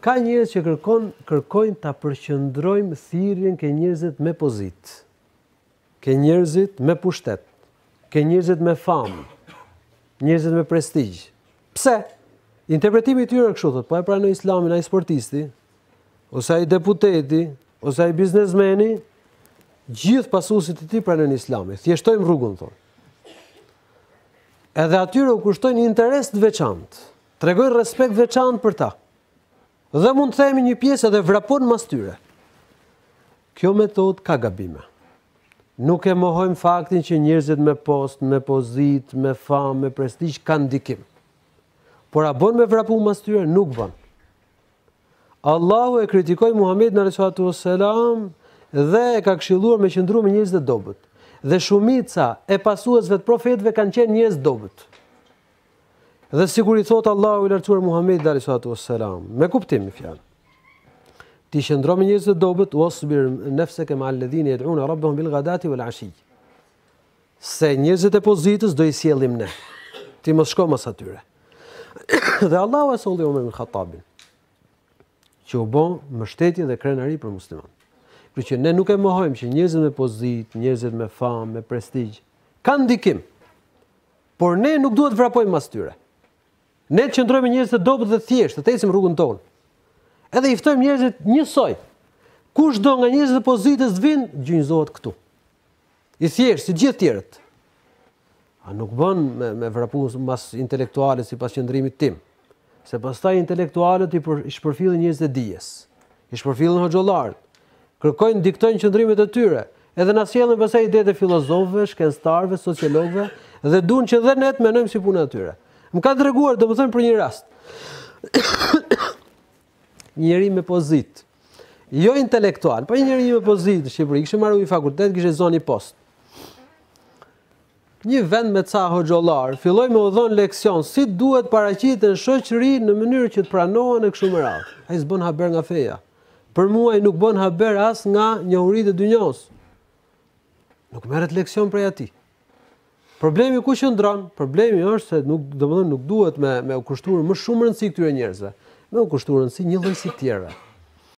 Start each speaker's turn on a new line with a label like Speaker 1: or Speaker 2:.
Speaker 1: Ka njerëz që kërkojnë ta përqendrojmë thirrjen ke njerëzit me pozitë, ke njerëzit me pushtet, ke njerëzit me famë, njerëzit me prestigj. Pse? Interpretimi i tyre kështu thotë, po e pranoi Islamin ai sportisti, ose ai deputeti, ose ai biznesmeni, gjithë pasuesit e tij pranojnë Islamin. Thjeshtojmë rrugën thonë. Edhe atyre u kushtojnë interes të veçantë, tregojnë respekt veçantë për ta. Dhe mund të themi një pjesë edhe vrapon mas tyre. Kjo metodë ka gabime. Nuk e mohojmë faktin që njerëzit me post, me pozitë, me famë, me prestigj kanë ndikim. Por a bën me vrapu mas tyre? Nuk bën. Allahu e kritikoi Muhamedit alayhi salatu wassalam dhe e ka këshilluar me qëndru me njerëz të dobët. Dhe shumica e pasuesve të profetëve kanë qenë njerëz dobët. Dhe sikur i thot Allahu i lartësuar Muhamedit alayhi salatu wassalam, me kuptim i fjalë. Ti qëndro me njerëz të dobët, wasbir nafsaka ma alladhina yad'una rabbahum bil ghadati wal ashi. Se njerëzit e pozitës do i sjellim ne. Ti mos shko mas atyre. Dhe Allahu e solli Omer ibn Khattabin, që u bën mbështetje dhe krenari për musliman. Kështu që ne nuk e mohojmë që njerëzit me pozitë, njerëzit me famë, me prestigj kanë ndikim. Por ne nuk duhet vrapojmë mas tyre. Ne të qëndrojmë me njerëz të dobët dhe thjeshtë, të ecim rrugën tonë. Edhe i ftojmë njerëzit njësoj. Kushdo nga njerëzit e pozitës të vinë, gjynjëzohet këtu. I thjeshtë, si gjithë tjerët. A nuk bën me vrapu mas intelektualit sipas qëndrimit tim. Se pastaj intelektualët i shpërfillin njerëzit e dijes. I shpërfillin hoxhollarët. Kërkojnë, diktojnë qëndrimet e tyre. Edhe na sjellin pastaj idetë e filozofëve, shkencëtarëve, sociologëve dhe duan që dhe ne të menojmë si puna e tyre. Më ka treguar, domethënë për një rast. Një njeri me pozitë, jo intelektual, po një njeri me pozitë në Shqipëri, kishte marrë një fakultet, kishte zonë një post. Një vend me ca hoxhollar, filloi me u dhënë leksion si duhet paraqiten shoqëri në mënyrë që të pranohen e kështu me radhë. Ai s'bën haber nga feja. Për mua ai nuk bën haber as nga njohuritë e dynjos. Nuk merret leksion prej atij. Problemi ku qëndron? Problemi është se nuk duhet me u kushtuar më shumë rëndësi këtyre njerëzve. Me u kushtuar rëndësi një lloj si tjerëve.